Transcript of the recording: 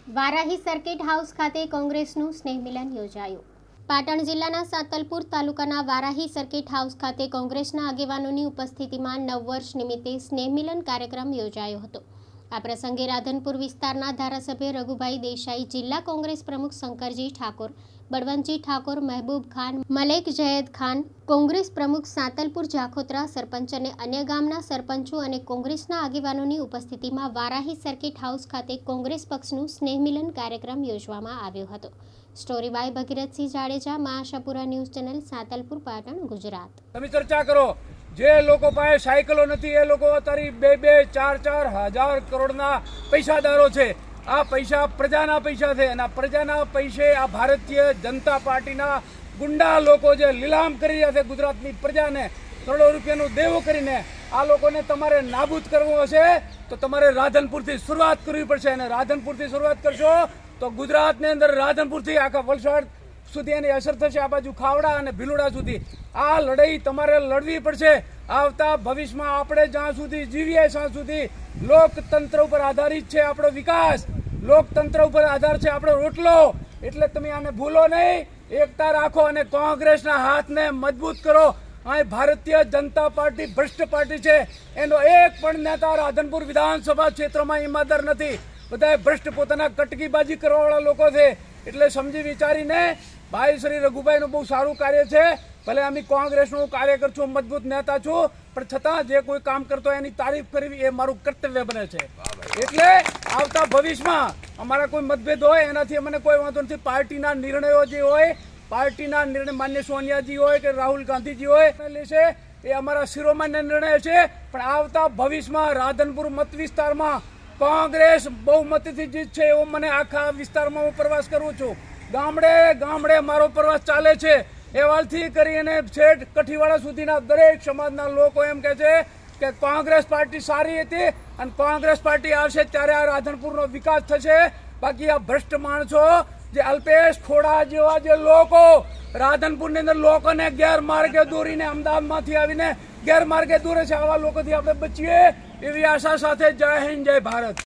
Varahi circuit house ખાતે કોંગ્રેસનું સ્નેહ મિલન યોજાયું। પાટણ જિલ્લાના સાતલપુર તાલુકાના વારાહી સર્કિટ હાઉસ ખાતે કોંગ્રેસના આગેવાનોની ઉપસ્થિતિમાં નવ વર્ષ નિમિત્તે સ્નેહ મિલન કાર્યક્રમ યોજાયો હતો। આ પ્રસંગે રાધનપુર વિસ્તારના ધારાસભ્ય રઘુભાઈ દેસાઈ, જિલ્લા કોંગ્રેસ પ્રમુખ શંકરજી ઠાકોર, બળવંતજી ઠાકોર, મહેબૂબ ખાન, મલેક જયેદ ખાન, કોંગ્રેસ પ્રમુખ સાતલપુર જાખોત્રા, સરપંચ અને અન્ય ગામના સરપંચો અને કોંગ્રેસના આગેવાનોની ઉપસ્થિતિમાં વારાહી સર્કિટ હાઉસ ખાતે કોંગ્રેસ પક્ષનું સ્નેહ મિલન કાર્યક્રમ યોજવામાં આવ્યો હતો। સ્ટોરી બાય ભગીરથસિંહ જાડેજા, મા આશાપુરા ન્યૂઝ ચેનલ, સાતલપુર, પાટણ, ગુજરાત। તમે ચર્ચા કરો, જે લોકો પાસે સાયકલો નથી એ લોકો અત્યારે 2-4 હજાર કરોડના પૈસાદારો છે। આ પૈસા પ્રજાના પૈસા છે અને પ્રજાના પૈસે આ ભારતીય જનતા પાર્ટીના ગુંડા લોકો જે લીલામ કરી રહ્યા છે ગુજરાતની પ્રજાને કરોડો રૂપિયાનું દેવું કરીને આ લોકોને તમારે નાબૂદ કરવું હશે તો તમારે રાધનપુરથી શરૂઆત કરવી પડશે અને રાધનપુરથી શરૂઆત કરશો તો ગુજરાતની અંદર રાધનપુરથી આખા વલસાડ સુધી એની અસર થશે, આ બાજુ ખાવડા અને ભીલોડા સુધી। આ લડાઈ તમારે લડવી પડશે। આવતા ભવિષ્યમાં આપણે જ્યાં સુધી જીવીએ ત્યાં સુધી લોકતંત્ર ઉપર આધારિત છે આપણો વિકાસ, લોકતંત્ર ઉપર આધાર છે આપણો રોટલો। એટલે તમે આને ભૂલો નહીં, એકતા રાખો અને કોંગ્રેસના હાથને મજબૂત કરો। અહીં ભારતીય જનતા પાર્ટી ભ્રષ્ટ પાર્ટી છે, એનો એક પણ નેતા રાધનપુર વિધાનસભા ક્ષેત્રમાં ઈમાનદાર નથી, બધા ભ્રષ્ટ પોતાના કટકીબાજી કરવાવાળા લોકો છે। એટલે સમજી વિચારીને ભાઈ શ્રી રઘુભાઈનું બહુ સારું કાર્ય છે। ભલે અમે કોંગ્રેસનું કાર્યકર છું, મજબૂત નેતા છું, પણ છતાં જે કોઈ કામ કરતો હોય એની તારીફ કરવી એ મારું કર્તવ્ય બને છે। એટલે આવતા ભવિષ્યમાં અમારા કોઈ મતભેદ હોય એનાથી અમને કોઈ વાંધો નથી। પાર્ટીના નિર્ણયો જે હોય, પાર્ટીના નિર્ણય માન્ય સોનિયાજી હોય કે રાહુલ ગાંધીજી હોય લેશે, એ અમારા શિરોમાન્ય નિર્ણય છે। પણ આવતા ભવિષ્યમાં રાધનપુર મત વિસ્તારમાં કોંગ્રેસ બહુમતીથી જીતશે એવો મને આખા વિસ્તારમાં હું પ્રવાસ કરું છું। ગામડે ગામડે મારો પ્રવાસ ચાલે છે। એવાલથી કરીને છેક કઠીવાડા સુધીના દરેક સમાજના લોકો એમ કહે છે કે કોંગ્રેસ પાર્ટી સારી હતી અને કોંગ્રેસ પાર્ટી આવશે ત્યારે આ રાધનપુરનો વિકાસ થશે। બાકી આ ભ્રષ્ટ માણસો જે અલ્પેશ ખોડા જેવા જે લોકો રાધનપુરની અંદર લોકોને ગેરમાર્ગે દોરીને અમદાવાદમાંથી આવીને ગેરમાર્ગે દોરે છે, આવા લોકોથી આપણે બચીએ એવી આશા સાથે જય હિન્દ, જય ભારત।